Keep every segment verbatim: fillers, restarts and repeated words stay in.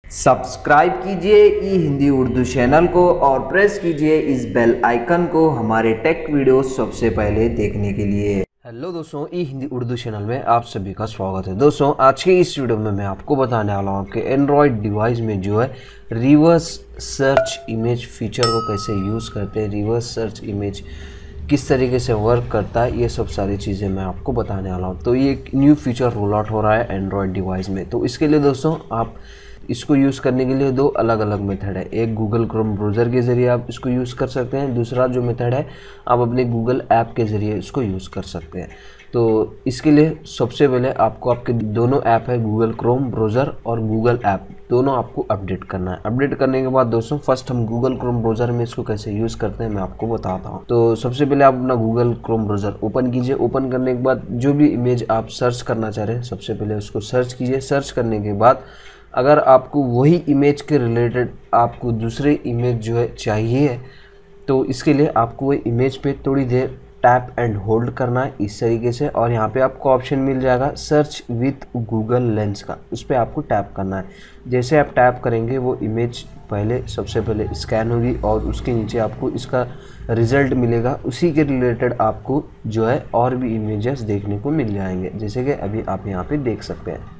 Subscribe कीजिए ई Hindi Urdu channel को और प्रेस कीजिए इस बेल आइकन को हमारे टेक वीडियो सबसे पहले देखने के लिए। हेलो दोस्तों, ई हिंदी उर्दू चैनल में आप सभी का स्वागत है। दोस्तों, आज के इस वीडियो में मैं आपको बताने वाला हूँ कि एंड्रॉयड डिवाइस में जो है रिवर्स सर्च इमेज फीचर को कैसे यूज़ करते हैं, रिवर्स सर्च इमेज किस तरीके से वर्क करता है, ये सब सारी चीज़ें मैं आपको बताने वाला हूँ। तो ये एक न्यू फीचर रोल आउट हो रहा है एंड्रॉयड डिवाइस में। तो इसके लिए दोस्तों आप इसको यूज़ करने के लिए दो अलग अलग मेथड है। एक गूगल क्रोम ब्राउज़र के ज़रिए आप इसको यूज़ कर सकते हैं, दूसरा जो मेथड है आप अपने गूगल ऐप के ज़रिए इसको यूज़ कर सकते हैं। तो इसके लिए सबसे पहले आपको आपके दोनों ऐप है, गूगल क्रोम ब्राउज़र और गूगल ऐप, दोनों आपको अपडेट करना है। अपडेट करने के बाद दोस्तों फर्स्ट हम गूगल क्रोम ब्राउज़र में इसको कैसे यूज़ करते हैं मैं आपको बताता हूँ। तो सबसे पहले आप अपना गूगल क्रोम ब्राउज़र ओपन कीजिए। ओपन करने के बाद जो भी इमेज आप सर्च करना चाह रहे हैं सबसे पहले उसको सर्च कीजिए। सर्च करने के बाद अगर आपको वही इमेज के रिलेटेड आपको दूसरे इमेज जो है चाहिए तो इसके लिए आपको वो इमेज पे थोड़ी देर टैप एंड होल्ड करना है इस तरीके से, और यहाँ पे आपको ऑप्शन मिल जाएगा सर्च विथ गूगल लेंस का, उस पर आपको टैप करना है। जैसे आप टैप करेंगे वो इमेज पहले सबसे पहले स्कैन होगी और उसके नीचे आपको इसका रिज़ल्ट मिलेगा। उसी के रिलेटेड आपको जो है और भी इमेजेस देखने को मिल जाएंगे, जैसे कि अभी आप यहाँ पे देख सकते हैं।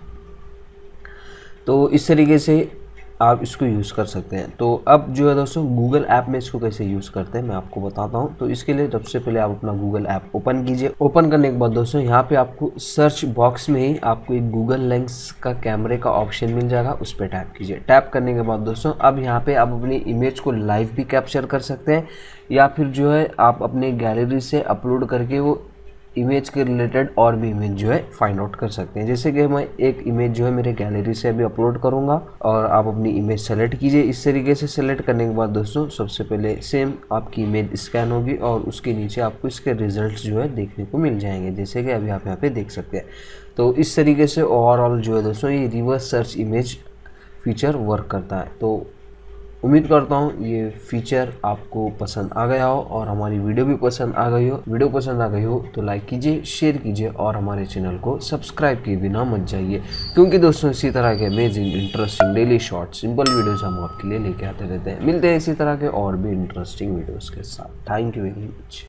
तो इस तरीके से आप इसको यूज़ कर सकते हैं। तो अब जो है दोस्तों गूगल ऐप में इसको कैसे यूज़ करते हैं मैं आपको बताता हूं। तो इसके लिए सबसे पहले आप अपना गूगल ऐप ओपन कीजिए। ओपन करने के बाद दोस्तों यहाँ पे आपको सर्च बॉक्स में ही आपको एक गूगल लेंस का कैमरे का ऑप्शन मिल जाएगा, उस पर टैप कीजिए। टैप करने के बाद दोस्तों अब यहाँ पे आप अपनी इमेज को लाइव भी कैप्चर कर सकते हैं या फिर जो है आप अपने गैलरी से अपलोड करके वो इमेज के रिलेटेड और भी इमेज जो है फाइंड आउट कर सकते हैं। जैसे कि मैं एक इमेज जो है मेरे गैलरी से अभी अपलोड करूंगा और आप अपनी इमेज सेलेक्ट कीजिए। इस तरीके से सेलेक्ट करने के बाद दोस्तों सबसे पहले सेम आपकी इमेज स्कैन होगी और उसके नीचे आपको इसके रिजल्ट्स जो है देखने को मिल जाएंगे, जैसे कि अभी आप यहाँ पे देख सकते हैं। तो इस तरीके से ओवरऑल जो है दोस्तों ये reverse search image feature work करता है। तो उम्मीद करता हूँ ये फीचर आपको पसंद आ गया हो और हमारी वीडियो भी पसंद आ गई हो। वीडियो पसंद आ गई हो तो लाइक कीजिए, शेयर कीजिए और हमारे चैनल को सब्सक्राइब किए बिना मत जाइए, क्योंकि दोस्तों इसी तरह के amazing interesting daily short simple videos हम आपके लिए लेके आते रहते हैं। मिलते हैं इसी तरह के और भी इंटरेस्टिंग वीडियोज़ के साथ। Thank you very much.